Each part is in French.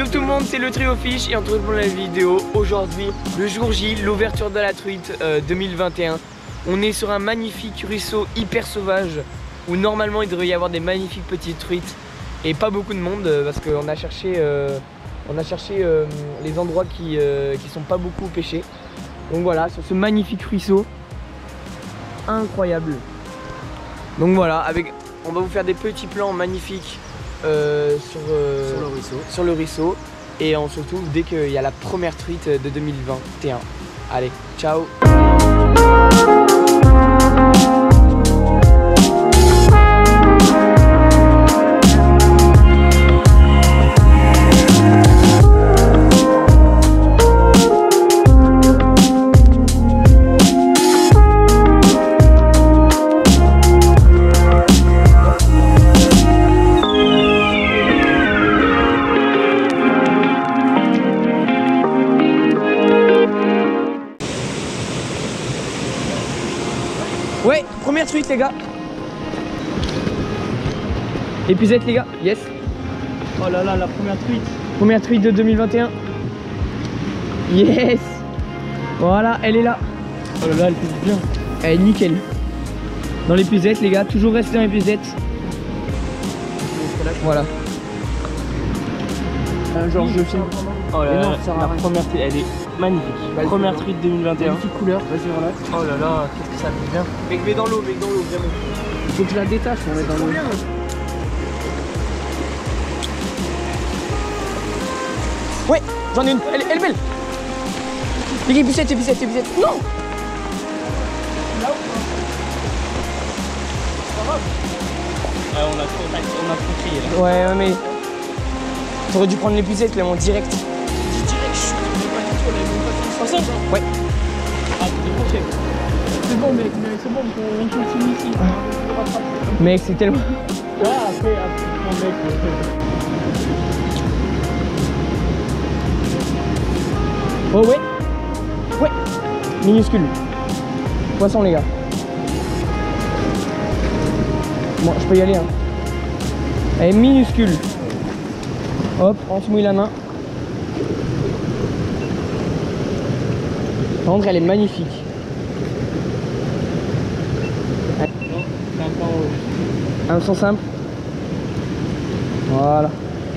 Yo tout le monde, c'est le Trio Fish et on se retrouve pour la vidéo. Aujourd'hui, le jour J, l'ouverture de la truite 2021. On est sur un magnifique ruisseau hyper sauvage où normalement il devrait y avoir des magnifiques petites truites et pas beaucoup de monde parce qu'on a cherché, les endroits qui sont pas beaucoup pêchés. Donc voilà, sur ce magnifique ruisseau, incroyable. Donc voilà, on va vous faire des petits plans magnifiques sur le ruisseau et on se retrouve dès qu'il y a la première truite de 2021. Allez, ciao. Ouais, première truite les gars. Épuisette les gars, yes. Oh là là, la première truite. Première truite de 2021. Yes. Voilà, elle est là. Oh là là, elle pèse bien. Elle est nickel. Dans l'épuisette les gars, toujours rester dans l'épuisette. Voilà. Genre je filme. Oh là là, la première truite, elle est magnifique. Première truite 2021. Magnifique couleur, vas-y relax. Oh là là, qu'est-ce que ça fait bien. Mec, mets dans l'eau, vraiment. Il faut que je la détache pour mettre dans l'eau. Ouais, j'en ai une, elle est belle. Les gars, épuisette. Non. Ouais, on a trop crié là. Ouais, mais t'aurais dû prendre l'épuisette, là, en direct. Direct, je suis pas du tout, on avait ensemble. Ouais. Ah, c'est bon mec, c'est bon, on continue ici. Mec, c'est tellement... Ah, après, mon mec. Oh ouais. Ouais. Minuscule. Poisson les gars. Bon, je peux y aller hein. Elle est minuscule. Hop, on se mouille la main. Par contre, elle est magnifique. Un son simple. Voilà.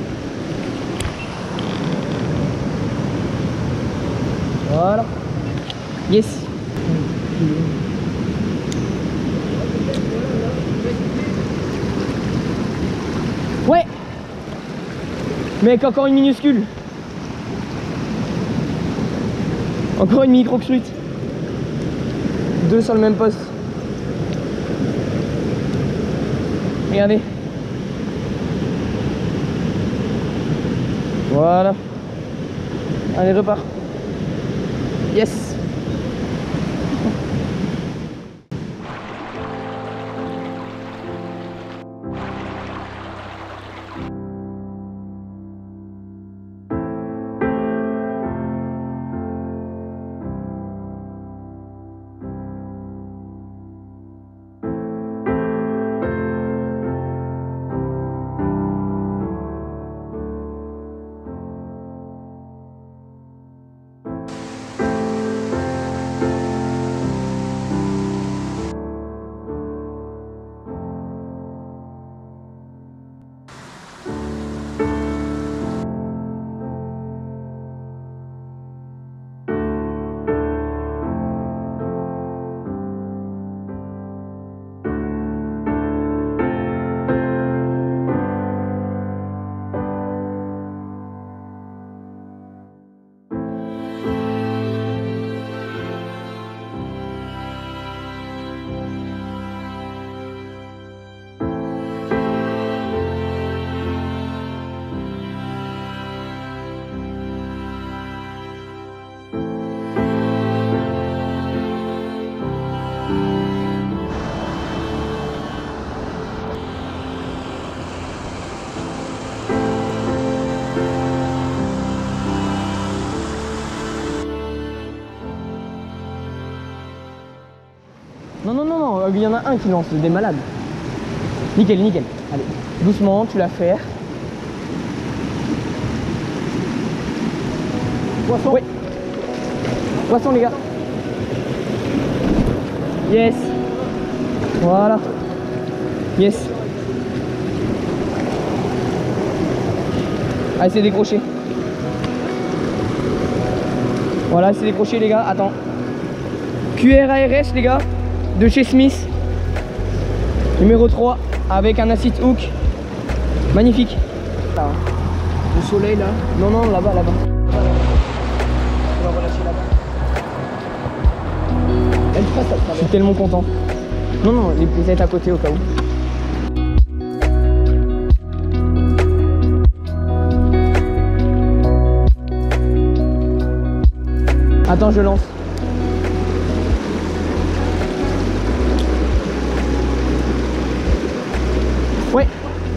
Voilà. Yes. Ouais. Mec, encore une minuscule. Encore une micro-truite. Deux sur le même poste. Regardez. Voilà. Allez, repart. Yes. Non, il y en a un qui lance, des malades. Nickel. Allez, doucement, tu la fais. Poisson. Oui. Poisson les gars. Yes. Voilà. Yes. Allez, c'est décroché. Voilà, c'est décroché les gars. Attends. QRARS les gars. De chez Smith. Numéro 3. Avec un acid hook. Magnifique. Là. Le soleil là. Non, non, là-bas, là-bas. On va relâcher là-bas. Je suis tellement content. Non, non, les être à côté au cas où. Attends, je lance. Ouais.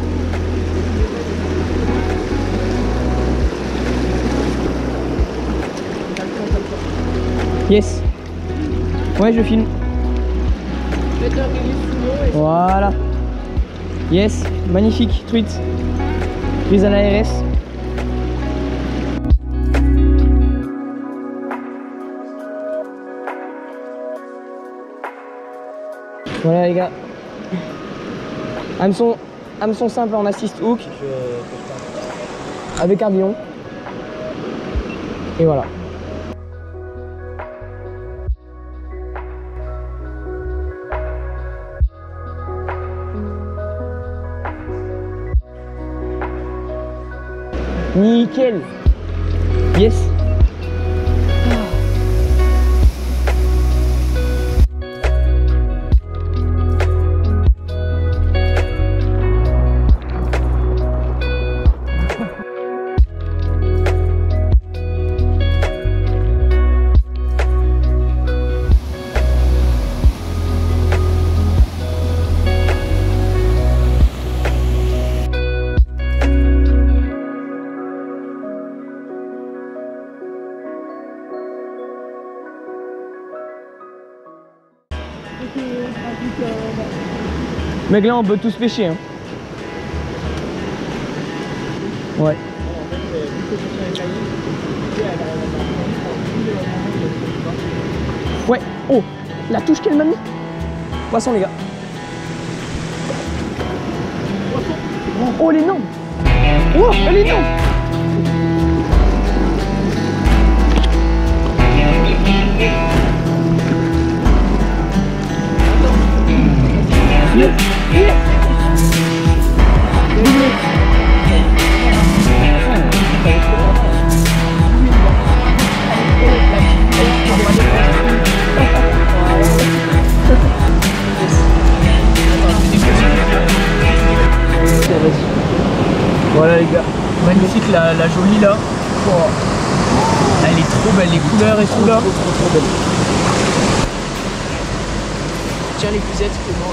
Yes. Ouais, je filme. Voilà. Yes, magnifique truite. Prise à l'ARS. Voilà les gars. Hameçon simple en assist hook. Avec cardillon. Et voilà. Nickel. Yes. Mec là on peut tous pêcher hein. Ouais. Ouais. Oh, la touche qu'elle m'a mis. Poisson les gars. Oh elle est énorme. Oh elle est énorme. Voilà les gars, magnifique la jolie là. Oh. Elle est trop belle, les couleurs et tout là. Trop belle. Tiens les cusettes, comment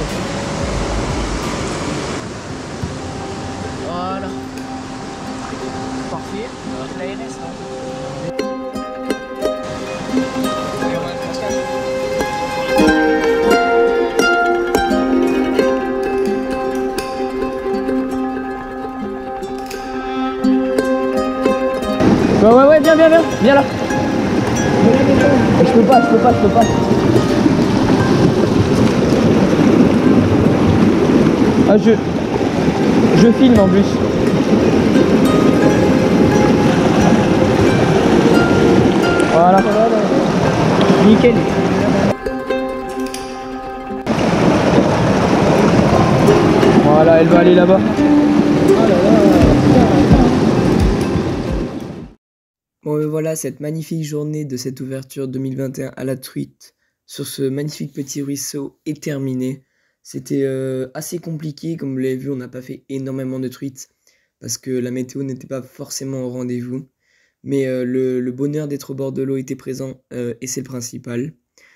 voilà. Parfait. L'ARS là. Ouais, viens là. Je peux pas. Ah, je filme en plus. Voilà. Nickel. Voilà, elle va aller là-bas. Bon, et voilà, cette magnifique journée de cette ouverture 2021 à la truite sur ce magnifique petit ruisseau est terminée. C'était assez compliqué, comme vous l'avez vu, on n'a pas fait énormément de truites parce que la météo n'était pas forcément au rendez-vous. Mais le bonheur d'être au bord de l'eau était présent et c'est le principal.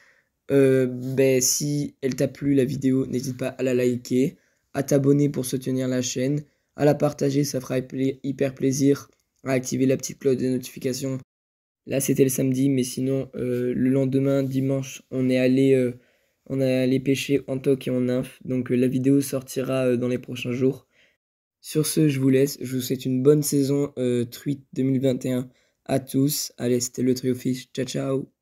Si elle t'a plu la vidéo, n'hésite pas à la liker, à t'abonner pour soutenir la chaîne, à la partager, ça fera hyper plaisir, à activer la petite cloche de notification. Là c'était le samedi, mais sinon le lendemain, dimanche, on est allé pêcher en toc et en nymphe, donc la vidéo sortira dans les prochains jours. Sur ce, je vous laisse, je vous souhaite une bonne saison truite 2021 à tous. Allez, c'était le Trio Fish. Ciao, ciao.